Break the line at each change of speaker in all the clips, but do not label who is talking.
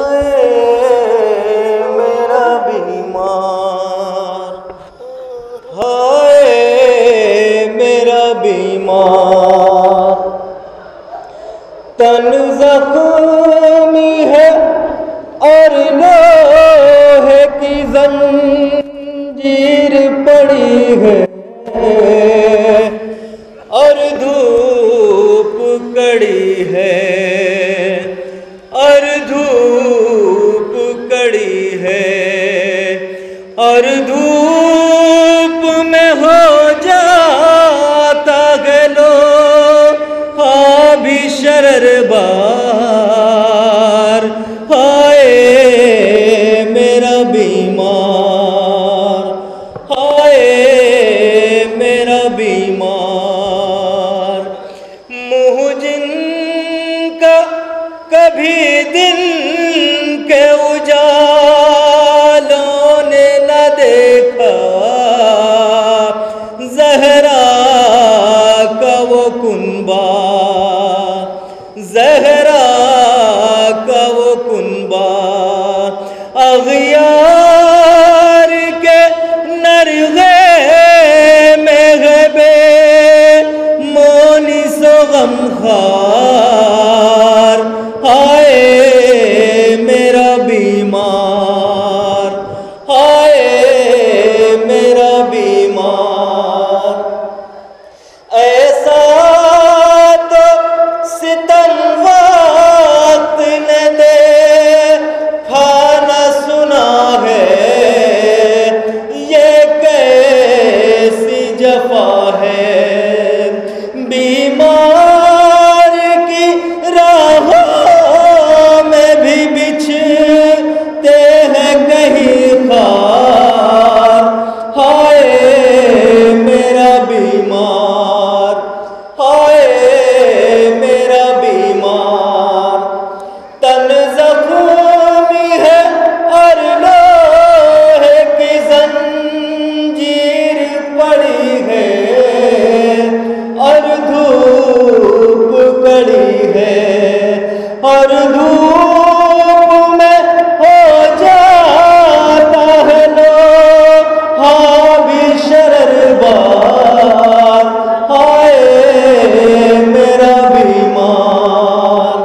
میرا بیمار، ہائے میرا بیمار، تن زخمی ہے اور لوہے کی زنجیر پڑی ہے، اور دھوپ کڑی ہے، اور دھوپ کڑی ہے، اور دھوپ میں ہو جاتا ہے لوہا بھی شرر بار، ہائے میرا بیمار، ہائے میرا بیمار، منہ جن کا کبھی دل کے اجالوں نے نہ دیکھا، زہرا کا وہ کنبہ، زہرا کا وہ کنبہ، اغیار کے نرغے میں ہے بے مونس و غمخوار، ہائے میرا بیمار، ہائے میرا بیمار، ایسا تو ستم وقت نے دیکھا نہ سنا ہے، یہ کیسی جفا ہے، بیمار کی راہوں میں بھی بچھتے ہیں کہیں خار، ہائے میرا بیمار، ہائے میرا بیمار، تن زخمی ہے اور لوہے کی زنجیر پڑی ہے، اور دھوپ کڑی ہے، اور دھوپ میں ہو جاتا ہے لوہا بھی شرر بار، ہائے میرا بیمار،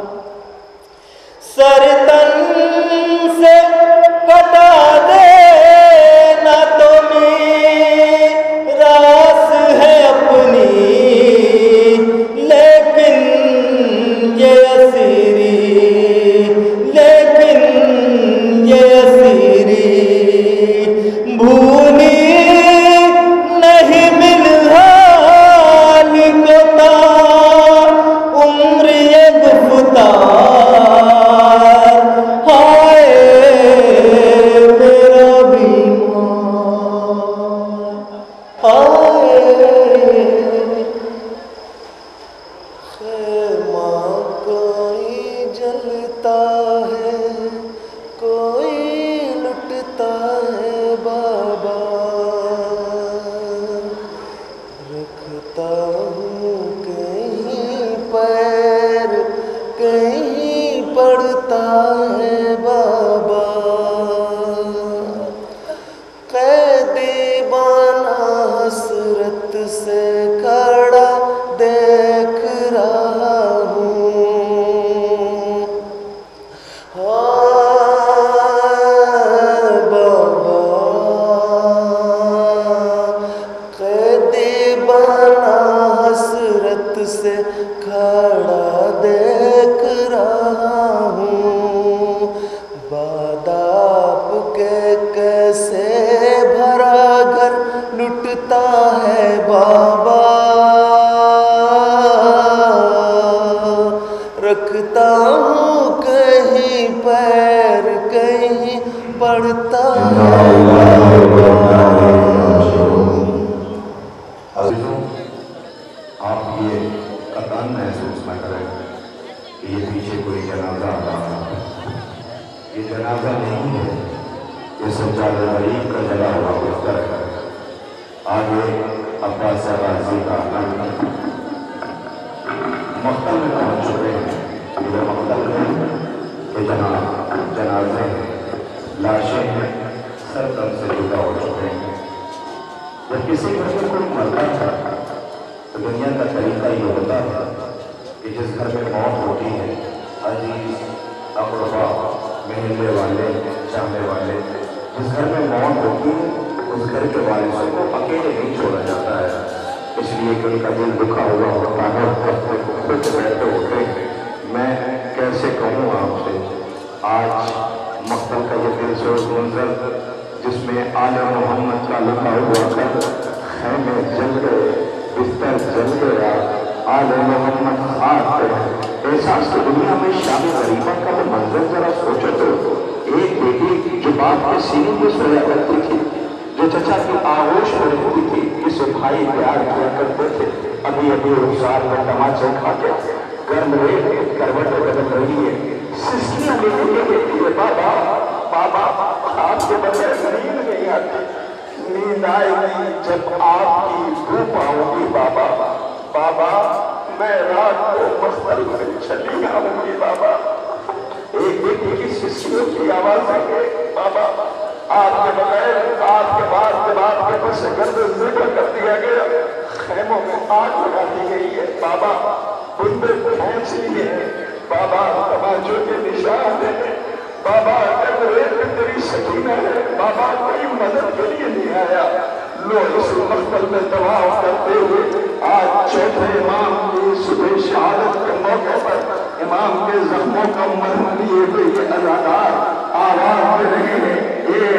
سر تن سے کٹا دینا تو میراث ہے اپنی، لیکن یہ اسیری، لیکن یہ اسیری بھولی نہیں ملحال کو تا عمر یہ گفتار، ہائے میرا بیمار، ہائے خیمہ کوئی جلتا ہے، کوئی لٹتا ہے بابا، رکھتا ہوں کہیں پیر، کہیں پڑتا ہے بابا، قیدی بانا حسرت سے کھڑا دیکھ رہا ہوں، ہائے بابا، قیدی بانا حسرت سے کھڑا دیکھ رہا ہوں، باداب کے کیسے بھرا گھر لٹتا ہے بابا، رکھتا ہوں کہیں پیر، کہیں پڑتا ہے
عزیزوں، آپ یہ قطعاً محسوس نہ کریں کہ یہ پیچھے کوئی جنازہ آ رہا ہے، یہ جنازہ نہیں ہے، یہ سجادہ غریب کا جلا ہوا بستر ہے۔ آگے عباس غازی کا مقتل میں پہنچ چکے ہیں، یہ مقتل ہے کہ जहाँ जनाजे लाशें हैं सर दम से जुदा हो चुके हैं। जब किसी घर में कोई मरता था तो दुनिया का तरीका ये होता था कि जिस घर में मौत होती है अजीज अक़रबा महल्ले वाले चाहने वाले, जिस घर में मौत होती है उस घर के वारिसों को अकेले नहीं छोड़ा जाता है, इसलिए कि उनका दिल दुखा हुआ होता है, खुद बैठे होते हैं। मैं कैसे कहूँ आपसे, आज मक़तल का ये दिलसोज मंजर जिसमें आले मोहम्मद का लिखा हुआ कर खैमे जल गए, बिस्तर जल गया, आले मोहम्मद खाक पे। एहसास तो दुनिया में शादी गरीबा का वो मंजर जरा सोचो तो, एक बेटी जो बाप के सीने में सोया करती थी, जो चचा की आगोश में रहती थी, जिसे भाई प्यार किया करते थे, अभी अभी रुखसार में तमाचे खा के गर्म रेत करवटें बदल रही है, सिस्कियां लेने के कहती है बाबा बाबा आपके बगैर नींद नहीं आती, नींद आएगी जब आपकी धूप आऊंगी बाबा, बाबा मैं रात को मस्तल में चली आऊंगी बाबा। एक बेटी की सिस्कियों की आवाज है बाबा आपके बगैर आपके बाद के बस गर्द जिक्र कर दिया गया, खैमों में आग लगा दी गई है बाबा, बुंदे पहुंच ली है बाबा, तमाचों के निशान है बाबा, रेत में तेरी सकीना है बाबा, कोई मदद के लिए नहीं आया। लो इस मक़तल में तवाफ़ करते हुए आज चौथे इमाम की सुबह शहादत के मौके पर इमाम के जख्मों का मरहम लिए हुए ये अज़ादार आवाज़ दे रहे हैं, ये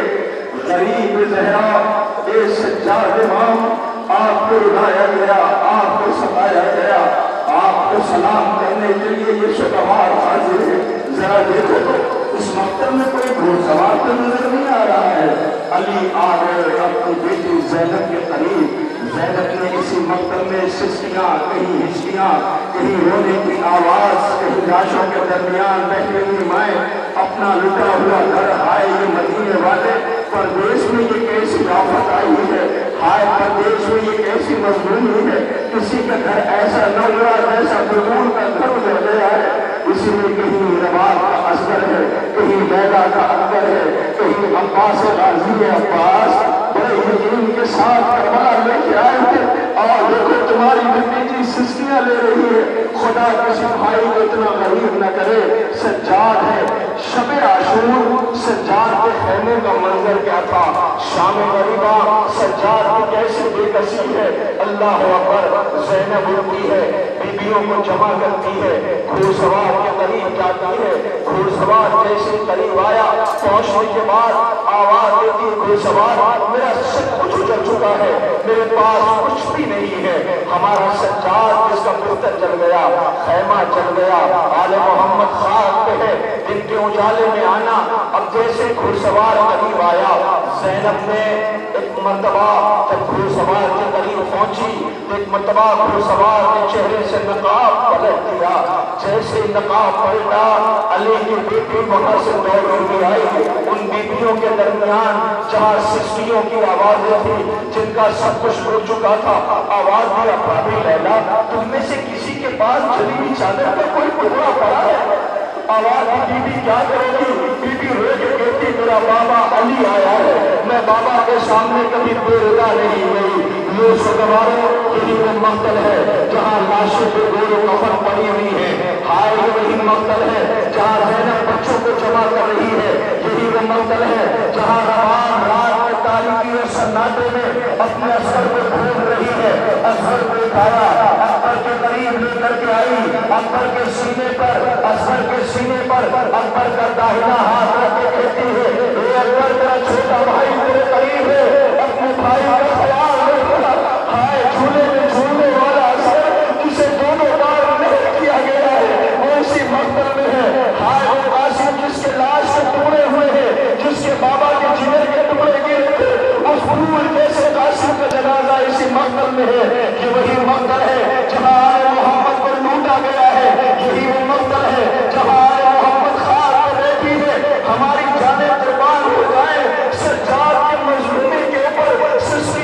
गरीब ज़हरा, ये सज्जाद इमाम, आपको उठाया गया, आपको सताया गया, आपको सलाम करने के लिए ये शुक्रवार हाजिर है। जरा देखो तो इस मक़तल में कोई घोड़सवार तो नजर नहीं आ रहा है। अली आ गए अपनी बेटी ज़ैनब के करीब, ज़ैनब ने इसी मक़तल में सिस्कियाँ, कहीं हिचकियाँ, कहीं रोने की आवाज़, कहीं लाशों के दरमियान बैठी हुई माएँ, अपना लुटा हुआ घर, हाय ये मदीने वाले परदेश में ये कैसी आफत आई है, हाय परदेश में ये कैसी मजबूरी है, किसी का घर ऐसा न हुआ जैसा बुलबुल का घर उजड़ गया है, इसमें कहीं रबाब का असर है, कहीं लैला का अकबर है, कहीं अब्बास गाजी है, अब्बास बड़े यकीन के साथ करबला लेके आए थे, और देखो तुम्हारी भतीजी सिस्कियां ले रही है, खुदा किसी भाई को इतना गरीब न करे। सज्जाद है शब आशूर, सज्जाद के खैमे का मंजर क्या था, शाम गरीबा सज्जाद की कैसी बेकसी है, अल्लाह अकबर। ज़ैनब उठती है, बीबियों को जमा करती है, घोड़सवार के करीब जाती है, घोड़सवार जैसे करीब आया, पहुंचने के बाद आवाज देती है घोड़सवार मेरा सब कुछ उजड़ चुका है, मेरे पास कुछ भी नहीं है, हमारा सज्जाद जिसका बिस्तर जल गया, खैमा जल गया, आले मोहम्मद खाक पे है, जिनके उजाले में आना। अब जैसे घुड़सवार करीब आया, ज़ैनब ने एक मर्तबा जब घुड़सवार के करीब पहुंची तो एक मर्तबा घुड़सवार के चेहरे से नकाब पलट दिया, जैसे नकाब पलटा अली की बेटी वहां से दौड़ हुई आई, उन बीबियों के दरमियान जहां सिस्कियों की आवाजें थी, जिनका सब कुछ हो चुका था, आवाज दिया भाभी लैला तुम में से किसी के पास जली हुई चादर का कोई टुकड़ा पड़ा है? आवाज बीबी क्या करेगी? बीबी रो के कहती मेरा बाबा अली आया है, मैं बाबा के सामने कभी बेरुदा नहीं हुई। ये शुक्रवारों यही वो मक़तल है जहाँ लाशों पे गोरो कफन पड़ी हुई है, हाय ये वही मक़तल है जहाँ ज़ैनब बच्चों को जमा कर रही है, यही वो मक़तल है जहाँ रवान रात में तारीकी और सन्नाटे में अपने असर को ढूंढ रही है। असर को उठाया, अकबर के करीब लेकर के आई, अकबर के सीने पर, असर के सीने पर अकबर का दाहिना हाथ रख के कहती है ए अकबर तेरा छोटा भाई तेरे करीब है, अपने भाई का ख्याल रखना। हाय झूले में झूलने वाला असर जिसे दोनों बार नहीं किया गया है वो इसी मक़तल में है। हाय वो कासिम जिसके लाश के टुकड़े हुए हैं, जिसके बाबा के जिगर के टुकड़े गिरे थे, उस फूल जैसे कासिम का जनाजा इसी मक़तल में है। ये वही मक़तल है जहाँ आले मोहम्मद को लूटा गया है, यही वो मक़तल है जहाँ आले मोहम्मद खाक पर बैठी है। हमारी जाने कुर्बान हो जाए सज्जाद के मजलूमी के ऊपर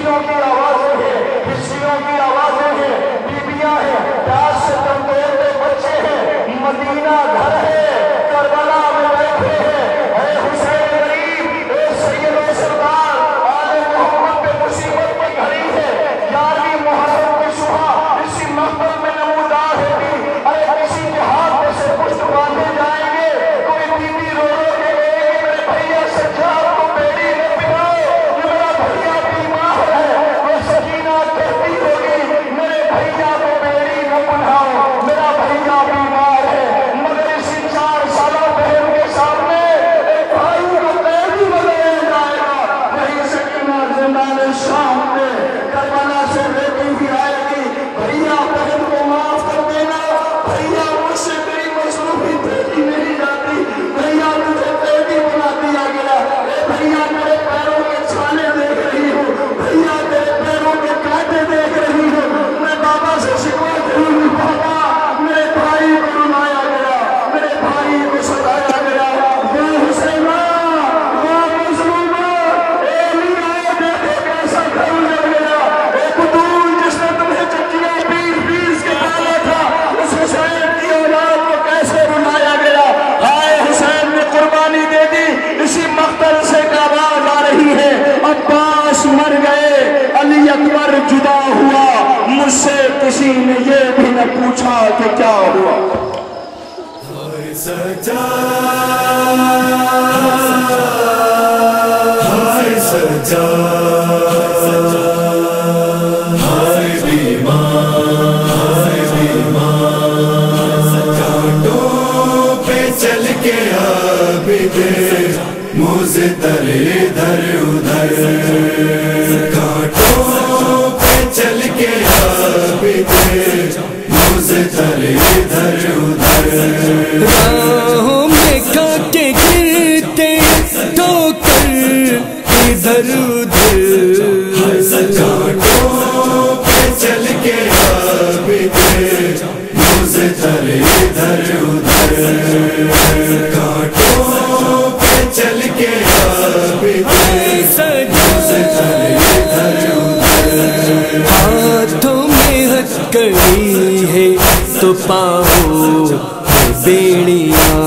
پوچھا کہ کیا ہوا؟
ہائے سجا ہائے سجا ہائے بیمار کانٹوں پہ چل کے عابد مزتر ادھر ادھر کانٹوں پہ چل کے عابد مزتر ادھر ادھر راہوں میں کھا کے گرتے ٹھوکر ادھر ادھر کانٹوں پہ چل کے عابد مزتر ادھر ادھر کانٹوں پہ چل کے عابد مزتر ادھر ادھر ہاتھوں میں ہتھکڑی ہے تو پاؤں میں بیڑیاں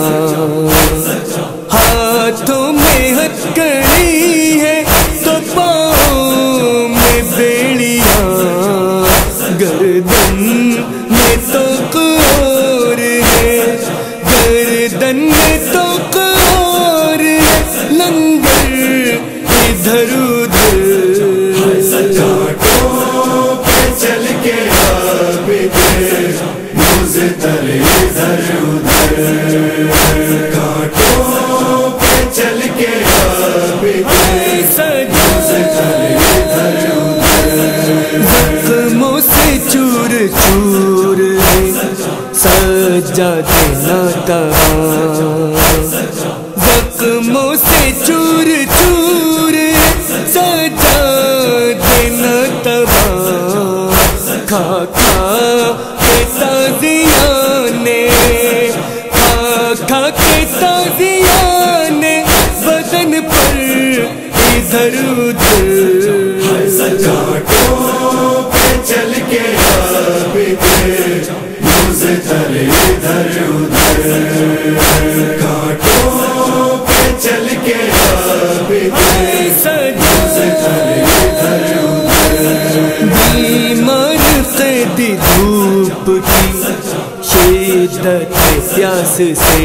ہاتھوں میں ہتھکڑی ہے تو پاؤں میں بیڑیاں گردن میں تو قور ہے گردن میں تو قور ہے لنگر ادھر ادھر کانٹوں پہ چل کے عابد مزتر ادھر ادھر کانٹوں پہ چل کے عابد مزتر ادھر ادھر زخموں سے چور چور سجادے ناتواں زخموں سے چور چور سجادے ناتواں کھا کھا کے تازیاں نے کھا کھا کے تازیاں نے بدن پر ادھر ادھر کانٹوں پہ چل کے عابد مزتر ادھر ادھر کانٹوں پہ چل کے عابد مزتر ادھر ادھر بیمار قیدی دھوپ کی شدت پیاس سے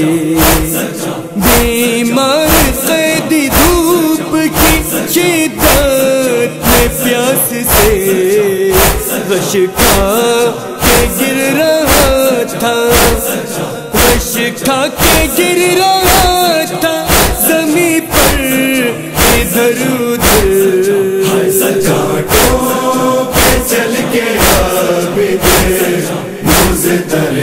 بیمار قیدی دھوپ کی شدت پیاس سے غش کھا کے گر رہا تھا غش کھا کے گر رہا تھا زمین پر ادھر ادھر کانٹوں پہ چل کے عابد مزتر